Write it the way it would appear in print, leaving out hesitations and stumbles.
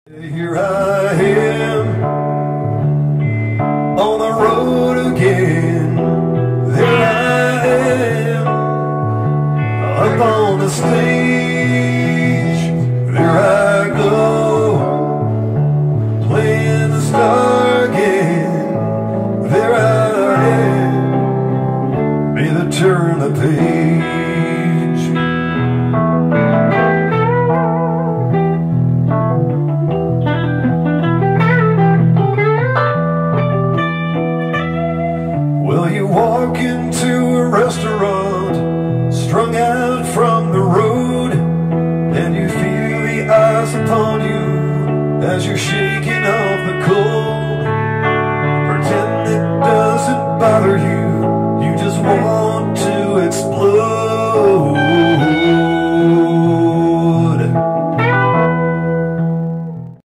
Here I am on the road again. There I am up on the stage. There I go playing the star again. There I am, may they turn the page. Well, you walk into a restaurant, strung out from the road, and you feel the eyes upon you as you shake